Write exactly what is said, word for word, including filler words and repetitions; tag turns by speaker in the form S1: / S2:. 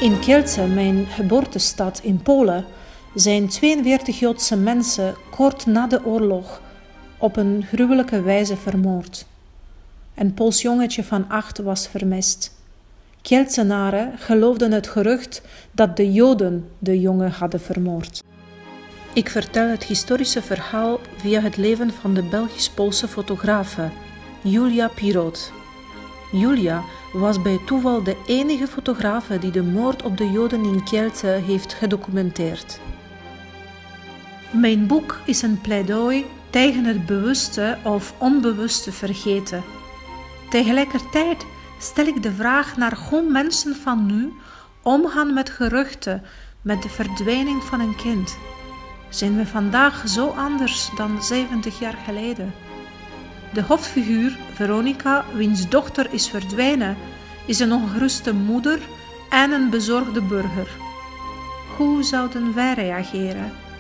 S1: In Kielce, mijn geboortestad in Polen, zijn tweeënveertig Joodse mensen kort na de oorlog op een gruwelijke wijze vermoord. Een Pools jongetje van acht was vermist. Kielcenaren geloofden het gerucht dat de Joden de jongen hadden vermoord. Ik vertel het historische verhaal via het leven van de Belgisch-Poolse fotografe Julia Piroth. Julia was bij toeval de enige fotografe die de moord op de Joden in Kielce heeft gedocumenteerd. Mijn boek is een pleidooi tegen het bewuste of onbewuste vergeten. Tegelijkertijd stel ik de vraag naar hoe mensen van nu omgaan met geruchten, met de verdwijning van een kind. Zijn we vandaag zo anders dan zeventig jaar geleden? De hoofdfiguur, Veronica, wiens dochter is verdwenen, is een ongeruste moeder en een bezorgde burger. Hoe zouden wij reageren?